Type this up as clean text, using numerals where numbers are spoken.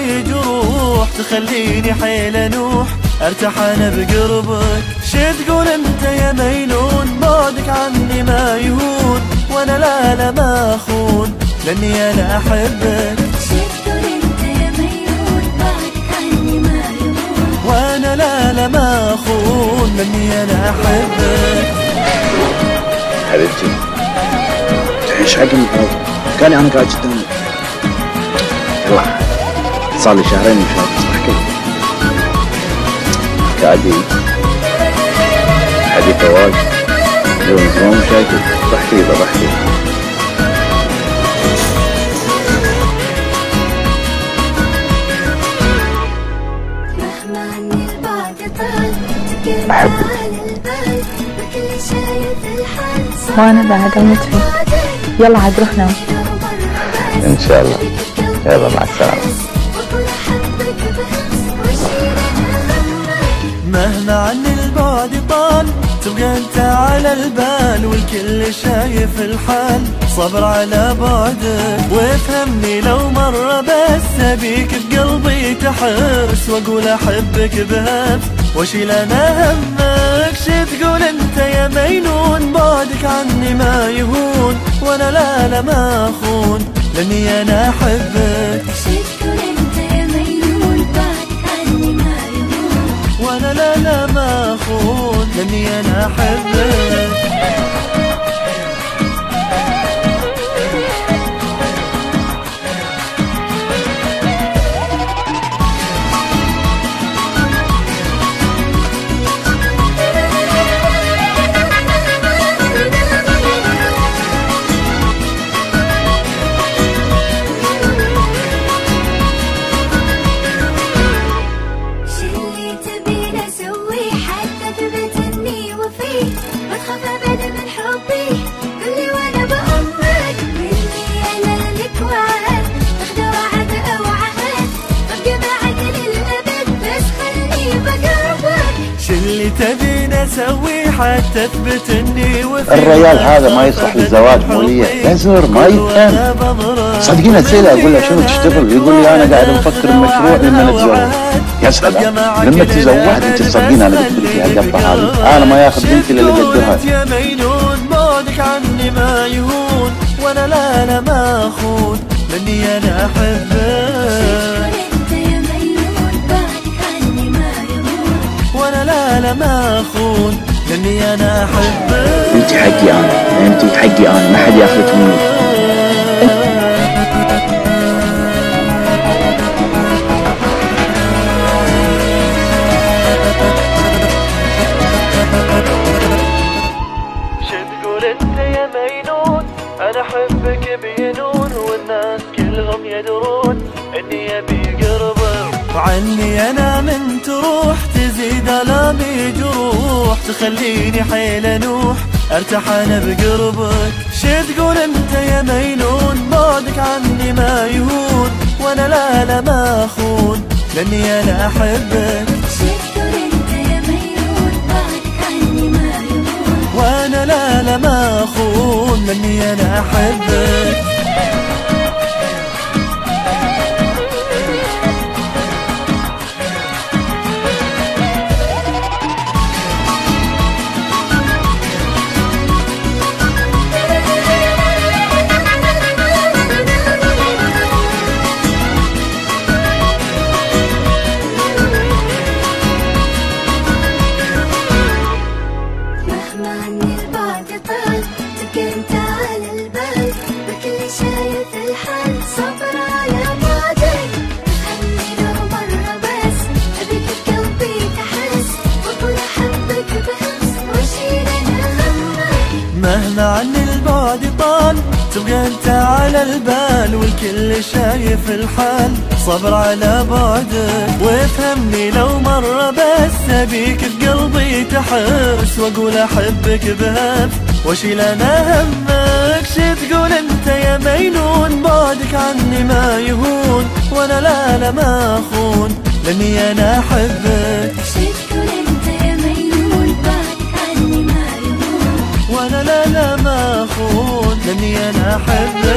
آلامي جروح تخليني حيل أنوح ارتاح أنا بقربك. شي تقول أنت يا مينون بعدك عني ما يهون، وأنا لا ما أخون لأني أنا أحبك. شي تقول أنت يا مينون بعدك عني ما يهون، وأنا لا ما أخون لأني أنا أحبك. حبيبتي تعيش حق المحروم كاني أنا قاعد قدامك. يلا صار لي شهرين مش هتصبح كذا قاعد حديث واجد لو نظام مشاكل ضحكي ضحكي. مهما عني البعد طال تكلم أحبك. على البال بكل شايف الحال. وانا بعد اموت فيك. يلا عاد روح نام. إن شاء الله. يلا مع السلامة. مهما عني البعد طال تبقى انت على البال، والكل شايف الحال صبر على بعدك. وافهمني لو مرة بس ابيك بقلبي تحرس، واقول احبك بهبس واشيل انا همك. شي تقول انت يا مينون بعدك عني ما يهون، وانا لا ما اخون لاني انا احبك. شي تقول انت يا مينون بعدك عني ما يهون، وانا لا ما اخون لاني انا احبك. اللي تبيني اسوي حتى اثبت اني وفي. الرجال هذا ما يصلح للزواج مولية، يزور ما يفهم. صدقيني اسئله اقول له شنو تشتغل يقول لي انا قاعد افكر بمشروع لما نتزوج. يا سلام لما تزوجت انت تصدقين انا قلت لك القطه هذه انا ما ياخذ بنتي الا اللي قدرها. يا مينون بعدك عني ما يهون، وانا لا ما اخون لاني انا احبك. وانا لا ما اخون لاني انا احبك. انت حقي انا، انت حقي انا، ما حد ياخذك مني. شو تقول انت يا مينون انا احبك بينون، والناس كلهم يدرون اني ابي قربك. وعني انا من تروح تزيد آلامي جروح تخليني حيل انوح ارتاح انا بقربك. شي تقول انت يا مينون بعدك عني ما يهون، وانا لا ما اخون لاني انا احبك. شي تقول انت يا مينون بعدك عني ما يهون، وانا لا ما اخون لاني انا احبك. مهما عني البعد طال تبقى انت على البال، والكل شايف الحال صبر على بعدك. وافهمني لو مرة بس ابيك بقلبي تحرس، واقول احبك بهبس واشيل انا همك. شي تقول انت يا مينون بعدك عني ما يهون، وانا لا ما اخون لاني انا احبك. شي تقول انت يا مينون بعدك عني ما يهون، وانا لا ما اخون لاني انا احبك.